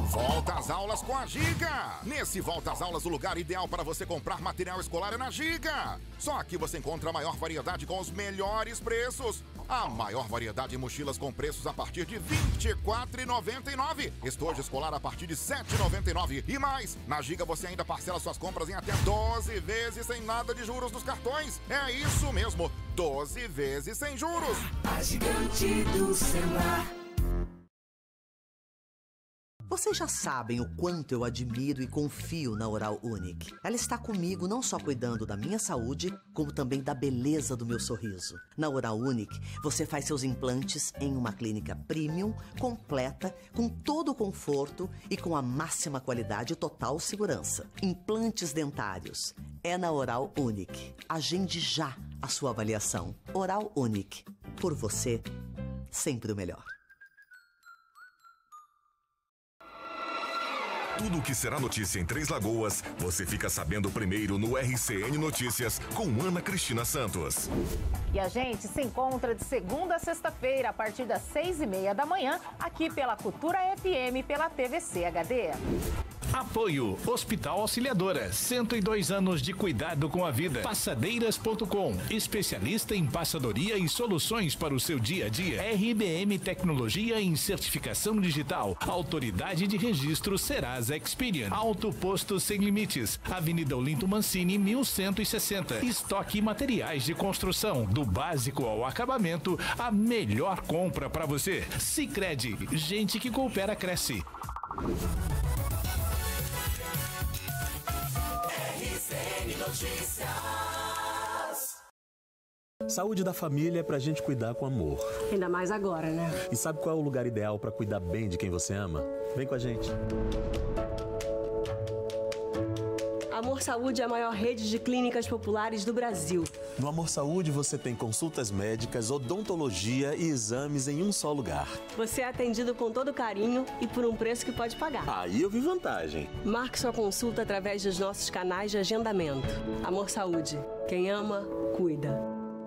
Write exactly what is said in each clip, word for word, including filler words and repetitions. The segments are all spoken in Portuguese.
Volta às aulas com a Giga! Nesse Volta às Aulas, o lugar ideal para você comprar material escolar é na Giga! Só aqui você encontra a maior variedade com os melhores preços. A maior variedade de mochilas com preços a partir de vinte e quatro reais e noventa e nove centavos. Estojo escolar a partir de sete reais e noventa e nove centavos. E mais, na Giga você ainda parcela suas compras em até doze vezes sem nada de juros dos cartões. É isso mesmo, doze vezes sem juros. A gigante do celular. Vocês já sabem o quanto eu admiro e confio na Oral Unique. Ela está comigo não só cuidando da minha saúde, como também da beleza do meu sorriso. Na Oral Unique, você faz seus implantes em uma clínica premium, completa, com todo o conforto e com a máxima qualidade e total segurança. Implantes dentários. É na Oral Unique. Agende já a sua avaliação. Oral Unique. Por você, sempre o melhor. Tudo o que será notícia em Três Lagoas, você fica sabendo primeiro no R C N Notícias com Ana Cristina Santos. E a gente se encontra de segunda a sexta-feira, a partir das seis e meia da manhã, aqui pela Cultura F M e pela T V C H D. Apoio Hospital Auxiliadora, cento e dois anos de cuidado com a vida. Passadeiras ponto com, especialista em passadoria e soluções para o seu dia a dia. R B M Tecnologia em Certificação Digital, Autoridade de Registro Serasa Experian. Auto Posto Sem Limites, Avenida Olinto Mancini, mil cento e sessenta. Estoque e materiais de construção, do básico ao acabamento, a melhor compra para você. Sicredi, gente que coopera cresce. Notícias. Saúde da família é pra gente cuidar com amor. Ainda mais agora, né? E sabe qual é o lugar ideal pra cuidar bem de quem você ama? Vem com a gente. Amor Saúde é a maior rede de clínicas populares do Brasil. No Amor Saúde você tem consultas médicas, odontologia e exames em um só lugar. Você é atendido com todo carinho e por um preço que pode pagar. Aí eu vi vantagem. Marque sua consulta através dos nossos canais de agendamento. Amor Saúde. Quem ama, cuida.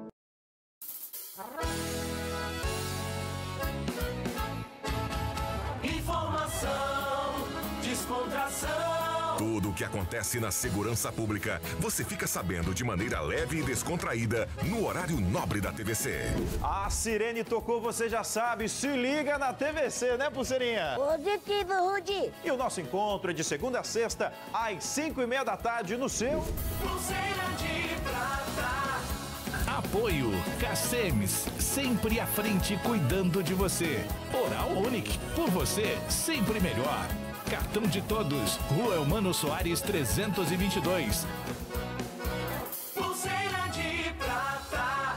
Informação, descontração. Tudo o que acontece na segurança pública, você fica sabendo de maneira leve e descontraída no horário nobre da T V C. A sirene tocou, você já sabe, se liga na T V C, né, Pulseirinha? Positivo, Rudi. E o nosso encontro é de segunda a sexta, às cinco e meia da tarde, no seu... Pulseira de prata. Apoio Cacemes, sempre à frente cuidando de você. Oral Unique, por você, sempre melhor. Cartão de Todos, Rua Elmano Soares trezentos e vinte e dois. Pulseira de prata.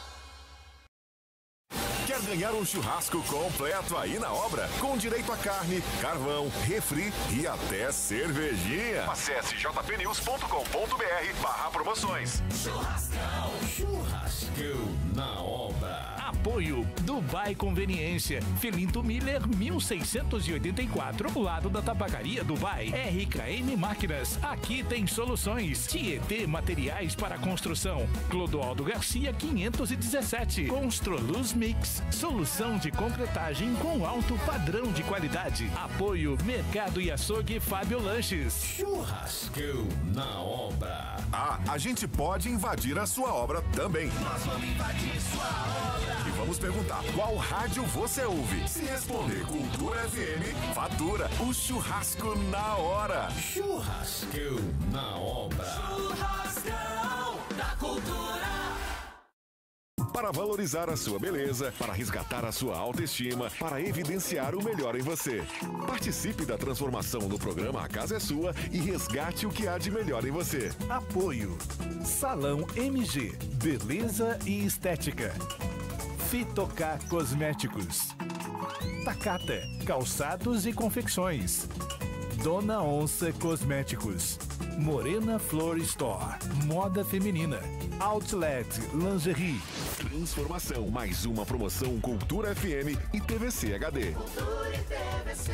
Quer ganhar um churrasco completo aí na obra? Com direito a carne, carvão, refri e até cervejinha. Acesse j p news ponto com ponto b r barra promoções. Churrascão. Churrascão na obra. Apoio Dubai Conveniência, Felinto Miller, mil seiscentos e oitenta e quatro, lado da Tabacaria Dubai. R K M Máquinas, aqui tem soluções. Tietê Materiais para Construção, Clodoaldo Garcia, quinhentos e dezessete. Construluz Mix, solução de concretagem com alto padrão de qualidade. Apoio Mercado e Açougue Fábio Lanches. Churrascão na obra. Ah, a gente pode invadir a sua obra também. Nós vamos invadir sua obra. E vamos perguntar qual rádio você ouve. Se responder Cultura F M, fatura o churrasco na hora. Churrascão na obra. Churrascão da Cultura. Para valorizar a sua beleza, para resgatar a sua autoestima, para evidenciar o melhor em você. Participe da transformação no programa A Casa é Sua e resgate o que há de melhor em você. Apoio Salão M G, Beleza e Estética. Fitocar Cosméticos. Takata, Calçados e Confecções. Dona Onça Cosméticos. Morena Flor Store, moda feminina. Outlet Lingerie. Transformação, mais uma promoção Cultura F M e T V C H D. Cultura e T V C.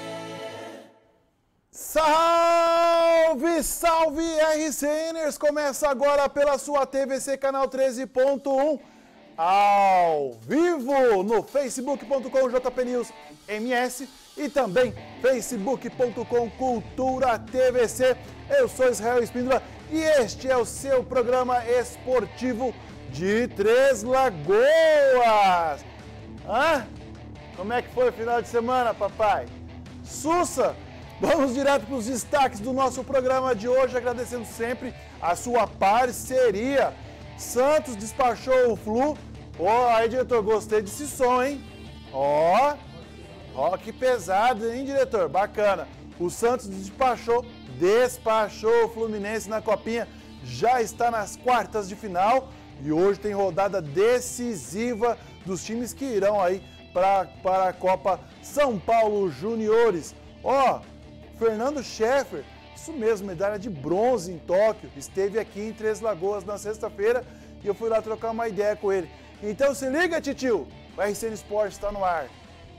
Salve, salve R C Ners! Começa agora pela sua T V C canal treze ponto um, ao vivo no facebook ponto com J P News M S e também facebook ponto com Cultura T V C. Eu sou Israel Espíndola e este é o seu programa esportivo de Três Lagoas. Hã? Como é que foi o final de semana, papai? Sussa! Vamos direto para os destaques do nosso programa de hoje, agradecendo sempre a sua parceria. Santos despachou o Flu. Ó, oh, aí, diretor, gostei desse som, hein? Ó, oh, ó, oh, que pesado, hein, diretor? Bacana. O Santos despachou, despachou o Fluminense na Copinha, já está nas quartas de final e hoje tem rodada decisiva dos times que irão aí pra, para a Copa São Paulo Juniores. Ó, oh, Fernando Scheffer, isso mesmo, medalha de bronze em Tóquio, esteve aqui em Três Lagoas na sexta-feira e eu fui lá trocar uma ideia com ele. Então se liga, titio, o R C N Esporte está no ar.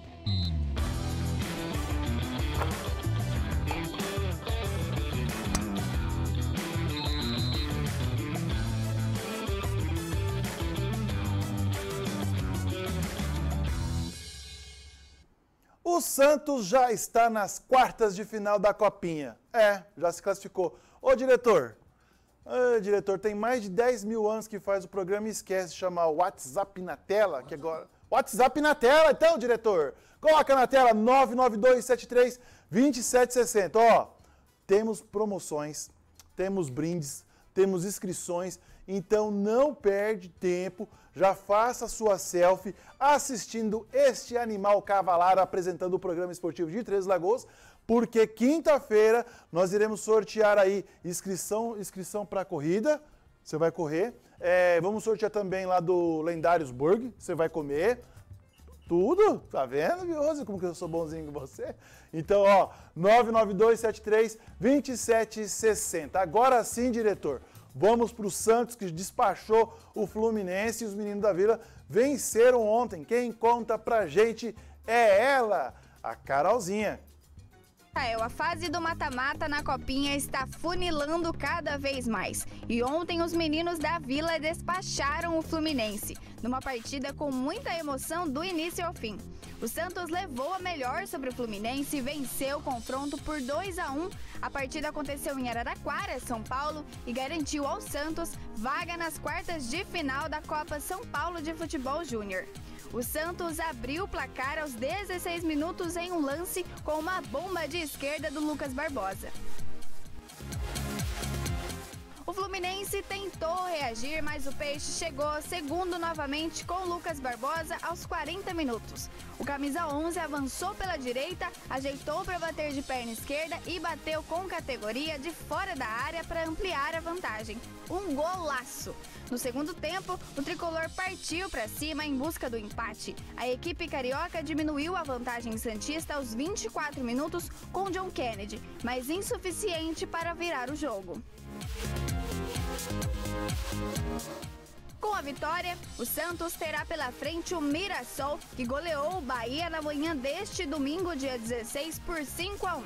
O Santos já está nas quartas de final da Copinha. É, já se classificou. Ô, diretor, ô, diretor, tem mais de dez mil anos que faz o programa e esquece de chamar o WhatsApp na tela, que agora... WhatsApp na tela, então, diretor. Coloca na tela nove nove dois sete três dois sete seis zero. Ó, temos promoções, temos brindes, temos inscrições, então não perde tempo. Já faça sua selfie assistindo este animal cavalar apresentando o programa esportivo de Três Lagoas, porque quinta-feira nós iremos sortear aí inscrição, inscrição para a corrida, você vai correr, é, vamos sortear também lá do Lendários Burger, você vai comer, tudo, tá vendo, Rose, como que eu sou bonzinho com você? Então, ó, nove nove dois sete três dois sete seis zero. Agora sim, diretor. Vamos para o Santos, que despachou o Fluminense e os meninos da Vila venceram ontem. Quem conta pra gente é ela, a Carolzinha. A fase do mata-mata na Copinha está funilando cada vez mais. E ontem os meninos da Vila despacharam o Fluminense, numa partida com muita emoção do início ao fim. O Santos levou a melhor sobre o Fluminense e venceu o confronto por dois a um. A partida aconteceu em Araraquara, São Paulo, e garantiu ao Santos vaga nas quartas de final da Copa São Paulo de Futebol Júnior. O Santos abriu o placar aos dezesseis minutos em um lance com uma bomba de esquerda do Lucas Barbosa. O Fluminense tentou reagir, mas o Peixe chegou segundo novamente com Lucas Barbosa aos quarenta minutos. O camisa onze avançou pela direita, ajeitou para bater de perna esquerda e bateu com categoria de fora da área para ampliar a vantagem. Um golaço! No segundo tempo, o tricolor partiu para cima em busca do empate. A equipe carioca diminuiu a vantagem santista aos vinte e quatro minutos com John Kennedy, mas insuficiente para virar o jogo. Com a vitória, o Santos terá pela frente o Mirassol, que goleou o Bahia na manhã deste domingo, dia dezesseis, por cinco a um.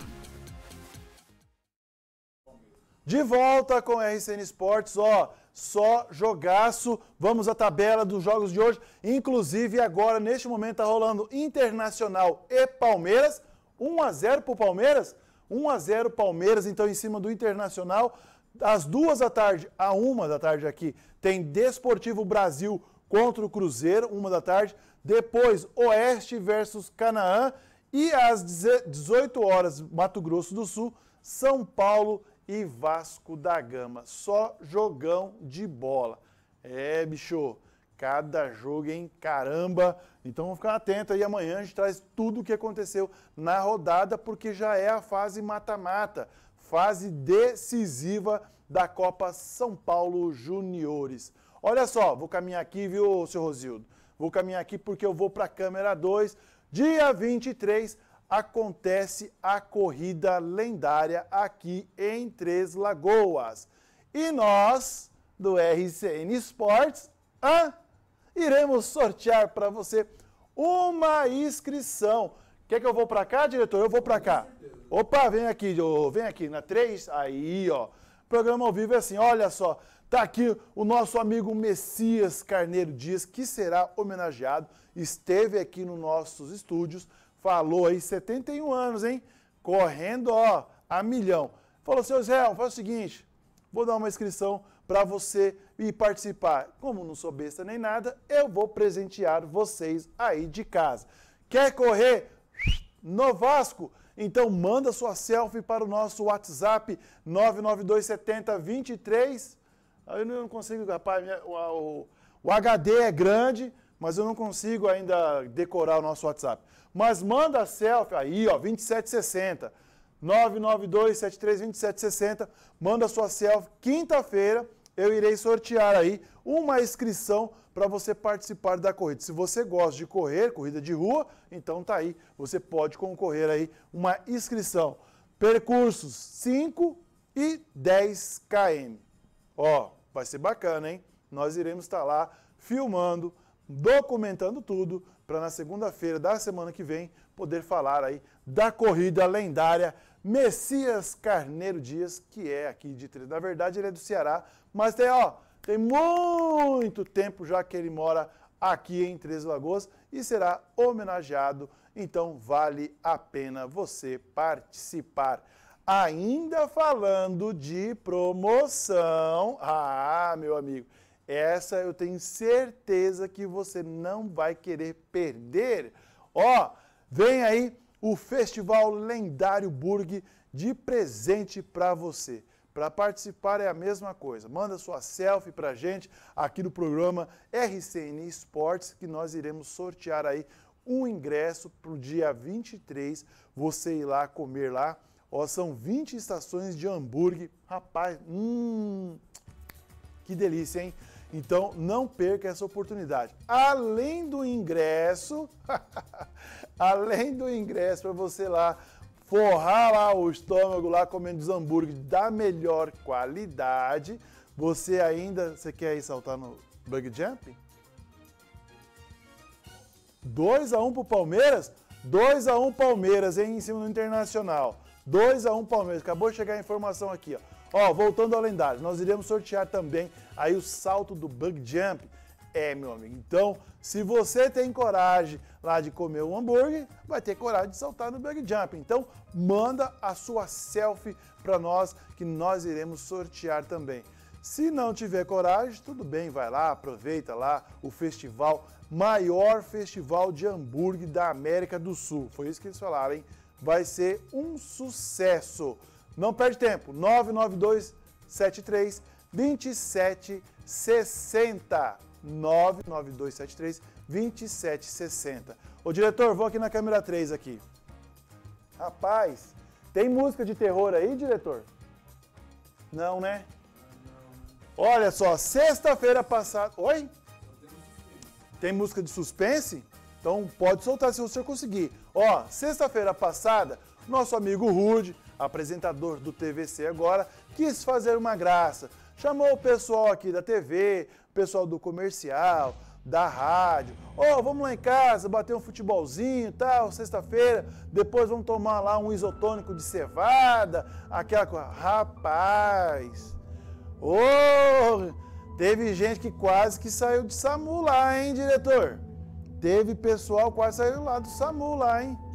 De volta com R C N Esportes, ó, só jogaço. Vamos à tabela dos jogos de hoje. Inclusive agora, neste momento, tá rolando Internacional e Palmeiras. um a zero pro Palmeiras. um a zero Palmeiras, então em cima do Internacional. Às duas da tarde, a uma da tarde aqui, tem Desportivo Brasil contra o Cruzeiro, uma da tarde. Depois, Oeste versus Canaã. E às dezoito horas, Mato Grosso do Sul, São Paulo e Vasco da Gama. Só jogão de bola. É, bicho, cada jogo, hein? Caramba! Então vamos ficar atento aí, amanhã a gente traz tudo o que aconteceu na rodada, porque já é a fase mata-mata, fase decisiva da Copa São Paulo Juniores. Olha só, vou caminhar aqui, viu, seu Rosildo? Vou caminhar aqui porque eu vou para a câmera dois. Dia vinte e três acontece a corrida lendária aqui em Três Lagoas. E nós, do R C N Esportes, ah, iremos sortear para você uma inscrição. Quer que eu vou para cá, diretor? Eu vou para cá. Opa, vem aqui, vem aqui, na três, aí, ó. Programa ao vivo é assim, olha só, tá aqui o nosso amigo Messias Carneiro Dias, que será homenageado, esteve aqui nos nossos estúdios, falou aí, setenta e um anos, hein? Correndo, ó, a milhão. Falou, seu Zé, faz o seguinte, vou dar uma inscrição para você ir participar. Como não sou besta nem nada, eu vou presentear vocês aí de casa. Quer correr no Vasco? Então manda sua selfie para o nosso WhatsApp nove nove dois sete zero dois três. Eu não consigo, rapaz, minha, o, o H D é grande, mas eu não consigo ainda decorar o nosso WhatsApp. Mas manda a selfie aí, ó, vinte e sete sessenta. nove nove dois sete três dois sete seis zero. Manda sua selfie. Quinta-feira eu irei sortear aí uma inscrição para você participar da corrida. Se você gosta de correr, corrida de rua, então tá aí. Você pode concorrer aí uma inscrição. Percursos cinco e dez quilômetros. Ó, vai ser bacana, hein? Nós iremos estar lá filmando, documentando tudo para na segunda-feira da semana que vem poder falar aí da corrida lendária Messias Carneiro Dias, que é aqui de Três. Na verdade, ele é do Ceará, mas tem, ó, tem muito tempo já que ele mora aqui em Três Lagoas e será homenageado, então vale a pena você participar. Ainda falando de promoção, ah, meu amigo, essa eu tenho certeza que você não vai querer perder. Ó, vem aí o Festival Lendário Burg de presente para você. Para participar é a mesma coisa. Manda sua selfie para a gente aqui no programa R C N Esportes, que nós iremos sortear aí um ingresso para o dia vinte e três, você ir lá comer lá. Ó, são vinte estações de hambúrguer. Rapaz, hum, que delícia, hein? Então, não perca essa oportunidade. Além do ingresso, além do ingresso para você lá forrar lá o estômago lá comendo os hambúrgueres da melhor qualidade, você ainda, você quer ir saltar no bug jump? dois a um pro Palmeiras? dois a um Palmeiras, hein, em cima do Internacional. dois a um Palmeiras. Acabou de chegar a informação aqui, ó. Ó, voltando ao lendário, nós iremos sortear também aí o salto do bug jump. É, meu amigo, então, se você tem coragem lá de comer um hambúrguer, vai ter coragem de saltar no bug jump. Então, manda a sua selfie para nós, que nós iremos sortear também. Se não tiver coragem, tudo bem, vai lá, aproveita lá o festival, maior festival de hambúrguer da América do Sul. Foi isso que eles falaram, hein? Vai ser um sucesso. Não perde tempo, nove nove dois sete três dois sete seis zero. nove nove dois sete três dois sete seis zero. Ô diretor, vou aqui na câmera três aqui. Rapaz, tem música de terror aí, diretor? Não, né? Olha só, sexta-feira passada... Oi? Tem música de suspense? Então pode soltar se você conseguir. Ó, sexta-feira passada, nosso amigo Rude, apresentador do T V C agora, quis fazer uma graça. Chamou o pessoal aqui da T V, o pessoal do comercial, da rádio. Ó, oh, vamos lá em casa, bater um futebolzinho e tal, sexta-feira. Depois vamos tomar lá um isotônico de cevada, aquela coisa. Rapaz, ô, oh, teve gente que quase que saiu de SAMU lá, hein, diretor? Teve pessoal quase saiu lá do SAMU lá, hein?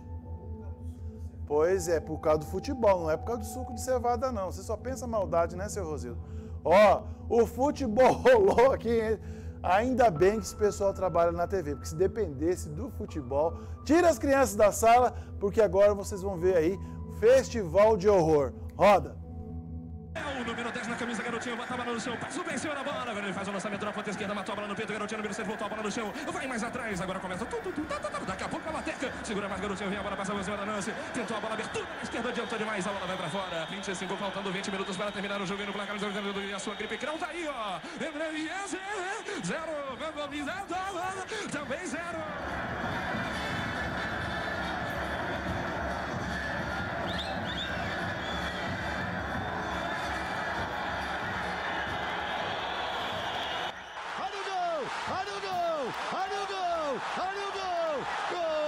Pois é, por causa do futebol, não é por causa do suco de cevada, não. Você só pensa maldade, né, seu Rosildo? Ó, o futebol rolou aqui, hein? Ainda bem que esse pessoal trabalha na T V, porque se dependesse do futebol, tira as crianças da sala, porque agora vocês vão ver aí Festival de Horror. Roda! O número dez na camisa, garotinho, bota a bola no chão, passa o bem, senhor, a bola, ele faz o lançamento na ponta esquerda, matou a bola no peito, garotinho, número seis, voltou a bola no chão, vai mais atrás, agora começa, tu, tu, tu, tá, tá, tá, daqui a pouco a bateca, segura mais, garotinho, vem a bola, passa por cima da Nancy, tentou a bola, abertura na esquerda, adiantou demais, a bola vai pra fora, vinte e cinco, faltando vinte minutos para terminar o jogo, no placar, e a sua gripe, crão tá aí, ó, zero, também zero. Olha o gol! Olha o gol! Olha o gol! Gol!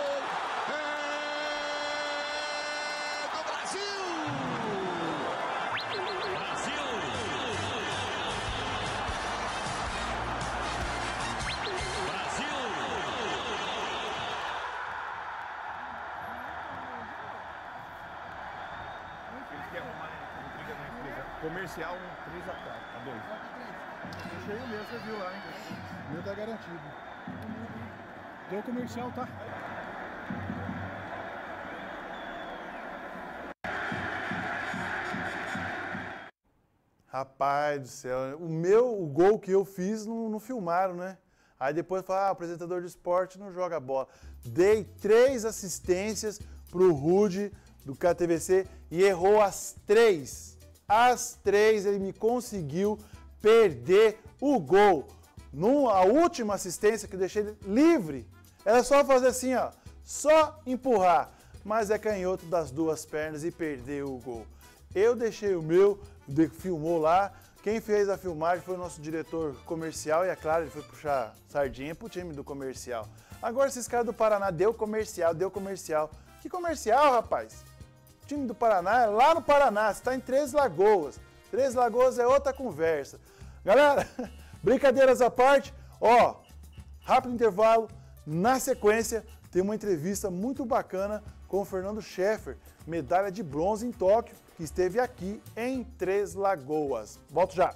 É do Brasil! Comercial três a quatro, a dois. Cheio mesmo, você viu lá, hein? O meu tá garantido. Deu comercial, tá? Rapaz do céu, o meu, o gol que eu fiz não, não filmaram, né? Aí depois fala, ah, o apresentador de esporte não joga bola. Dei três assistências pro Rude do K T V C e errou as três. As três ele me conseguiu perder o gol. A última assistência que eu deixei ele livre, era só fazer assim, ó, só empurrar. Mas é canhoto das duas pernas e perdeu o gol. Eu deixei o meu, filmou lá. Quem fez a filmagem foi o nosso diretor comercial e, é claro, ele foi puxar sardinha pro time do comercial. Agora esses caras do Paraná deu comercial, deu comercial. Que comercial, rapaz? O time do Paraná é lá no Paraná, você tá em Três Lagoas. Três Lagoas é outra conversa. Galera, brincadeiras à parte, ó, rápido intervalo, na sequência tem uma entrevista muito bacana com o Fernando Scheffer, medalha de bronze em Tóquio, que esteve aqui em Três Lagoas. Volto já.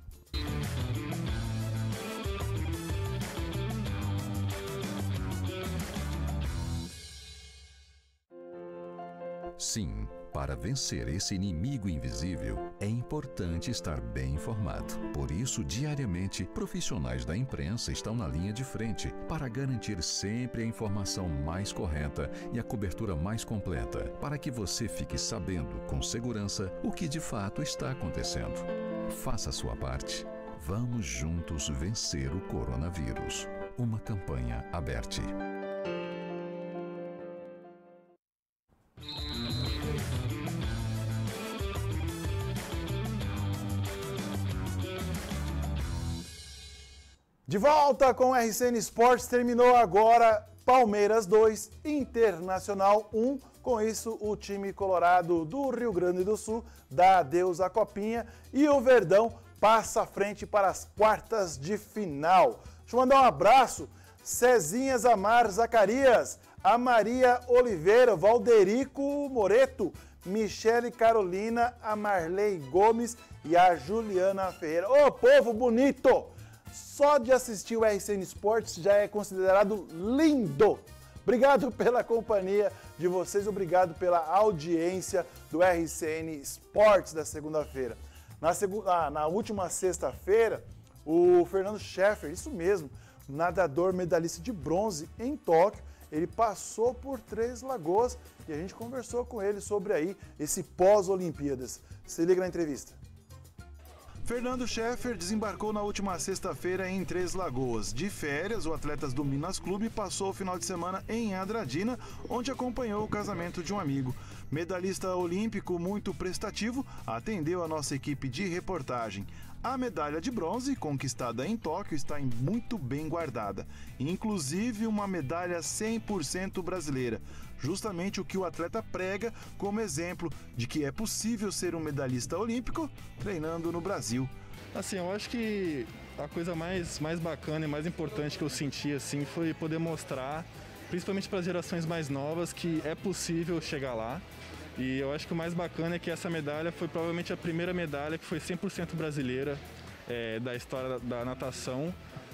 Sim, para vencer esse inimigo invisível, é importante estar bem informado. Por isso, diariamente, profissionais da imprensa estão na linha de frente para garantir sempre a informação mais correta e a cobertura mais completa, para que você fique sabendo com segurança o que de fato está acontecendo. Faça a sua parte. Vamos juntos vencer o coronavírus. Uma campanha aberta. De volta com o R C N Esportes, terminou agora Palmeiras dois, Internacional um. Com isso, o time colorado do Rio Grande do Sul dá adeus à copinha e o Verdão passa à frente para as quartas de final. Deixa eu mandar um abraço, Cezinha Zamar Zacarias, a Maria Oliveira, Valderico Moreto, Michele Carolina, a Marley Gomes e a Juliana Ferreira. Ô, povo bonito! Só de assistir o R C N Esportes já é considerado lindo. Obrigado pela companhia de vocês, obrigado pela audiência do R C N Esportes da segunda-feira. Na, segu... ah, na última sexta-feira, o Fernando Scheffer, isso mesmo, nadador medalhista de bronze em Tóquio, ele passou por Três Lagoas e a gente conversou com ele sobre aí esse pós-Olimpíadas. Se liga na entrevista. Fernando Scheffer desembarcou na última sexta-feira em Três Lagoas. De férias, o Atletas do Minas Clube passou o final de semana em Andradina, onde acompanhou o casamento de um amigo. Medalhista olímpico muito prestativo, atendeu a nossa equipe de reportagem. A medalha de bronze, conquistada em Tóquio, está muito bem guardada. Inclusive uma medalha cem por cento brasileira. Justamente o que o atleta prega como exemplo de que é possível ser um medalhista olímpico treinando no Brasil. Assim, eu acho que a coisa mais, mais bacana e mais importante que eu senti assim, foi poder mostrar, principalmente para as gerações mais novas, que é possível chegar lá. E eu acho que o mais bacana é que essa medalha foi provavelmente a primeira medalha que foi cem por cento brasileira é, da história da natação.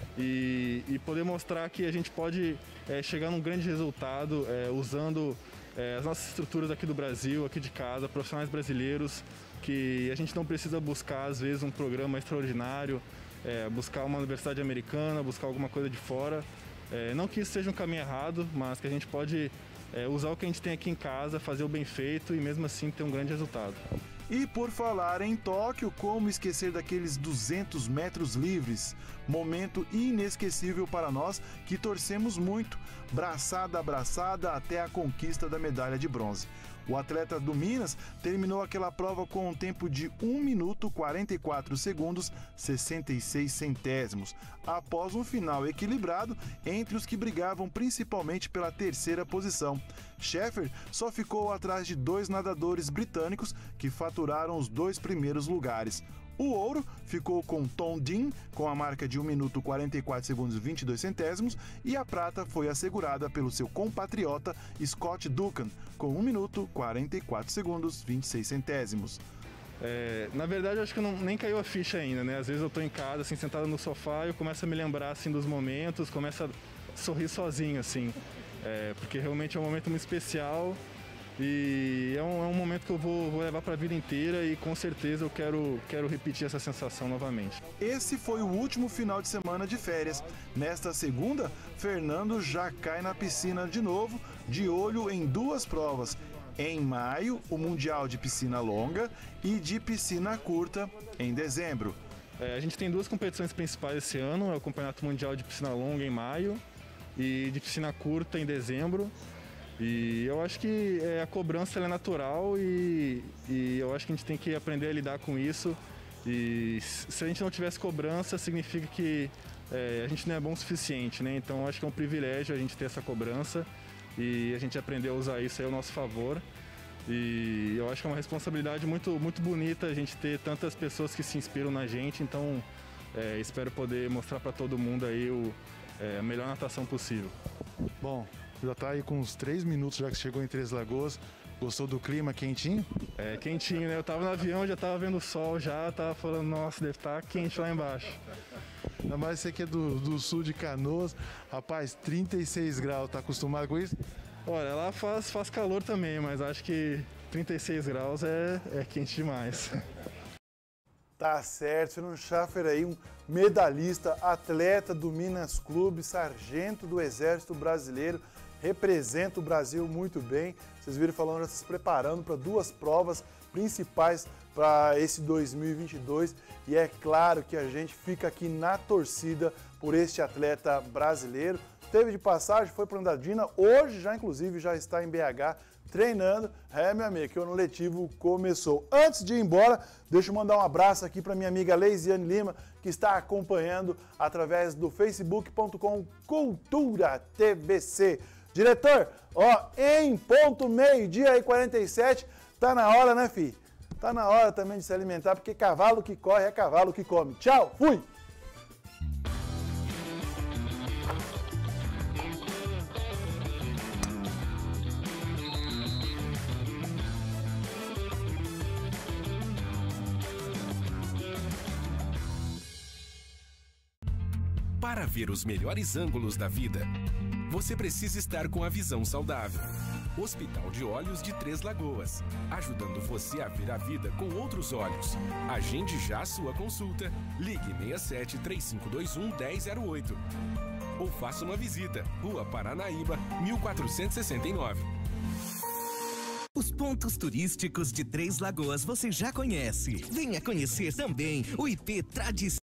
E, e poder mostrar que a gente pode é, chegar num grande resultado é, usando é, as nossas estruturas aqui do Brasil, aqui de casa, profissionais brasileiros, que a gente não precisa buscar às vezes um programa extraordinário, é, buscar uma universidade americana, buscar alguma coisa de fora. É, não que isso seja um caminho errado, mas que a gente pode é, usar o que a gente tem aqui em casa, fazer o bem feito e mesmo assim ter um grande resultado. E por falar em Tóquio, como esquecer daqueles duzentos metros livres? Momento inesquecível para nós que torcemos muito, braçada a braçada até a conquista da medalha de bronze. O atleta do Minas terminou aquela prova com um tempo de um minuto quarenta e quatro segundos sessenta e seis centésimos, após um final equilibrado entre os que brigavam principalmente pela terceira posição. Scheffer só ficou atrás de dois nadadores britânicos que faturaram os dois primeiros lugares. O ouro ficou com Tom Dean, com a marca de um minuto quarenta e quatro segundos e vinte e dois centésimos, e a prata foi assegurada pelo seu compatriota Scott Duncan, com um minuto quarenta e quatro segundos e vinte e seis centésimos. É, na verdade, eu acho que não, nem caiu a ficha ainda, né? Às vezes eu tô em casa, assim, sentado no sofá, e eu começo a me lembrar, assim, dos momentos, começo a sorrir sozinho, assim. É, porque realmente é um momento muito especial e é um, é um momento que eu vou, vou levar para a vida inteira e com certeza eu quero, quero repetir essa sensação novamente. Esse foi o último final de semana de férias. Nesta segunda, Fernando já cai na piscina de novo, de olho em duas provas. Em maio, o Mundial de Piscina Longa e de Piscina Curta em dezembro. É, a gente tem duas competições principais esse ano, é o Campeonato Mundial de Piscina Longa em maio e de piscina curta em dezembro. E eu acho que é, a cobrança ela é natural e, e eu acho que a gente tem que aprender a lidar com isso. E se a gente não tivesse cobrança, significa que é, a gente não é bom o suficiente, né? Então eu acho que é um privilégio a gente ter essa cobrança e a gente aprender a usar isso aí ao nosso favor. E eu acho que é uma responsabilidade muito, muito bonita a gente ter tantas pessoas que se inspiram na gente. Então é, espero poder mostrar para todo mundo aí o É a melhor natação possível. Bom, já tá aí com uns três minutos já que chegou em Três Lagoas. Gostou do clima quentinho? É, quentinho, né? Eu tava no avião, já tava vendo o sol já, tava falando, nossa, deve estar quente lá embaixo. Ainda mais você que é do, do sul de Canoas. Rapaz, trinta e seis graus, tá acostumado com isso? Olha, lá faz, faz calor também, mas acho que trinta e seis graus é, é quente demais. Tá certo, Fernando Schaffer aí, um medalhista, atleta do Minas Clube, sargento do Exército Brasileiro, representa o Brasil muito bem. Vocês viram falando, já se preparando para duas provas principais para esse dois mil e vinte e dois. E é claro que a gente fica aqui na torcida por este atleta brasileiro. Teve de passagem, foi para Andradina, hoje já inclusive já está em B H treinando. É, meu amigo, que o ano letivo começou. Antes de ir embora, deixa eu mandar um abraço aqui para minha amiga Leisiane Lima, que está acompanhando através do facebook ponto com Cultura T V C. Diretor, ó, em ponto meio-dia e quarenta e sete, tá na hora, né, filho? Tá na hora também de se alimentar, porque cavalo que corre é cavalo que come. Tchau, fui! Para ver os melhores ângulos da vida, você precisa estar com a visão saudável. Hospital de Olhos de Três Lagoas, ajudando você a ver a vida com outros olhos. Agende já a sua consulta. Ligue seis sete três cinco dois um um zero zero oito. Ou faça uma visita. Rua Paranaíba, mil quatrocentos e sessenta e nove. Os pontos turísticos de Três Lagoas você já conhece. Venha conhecer também o I P Tradição.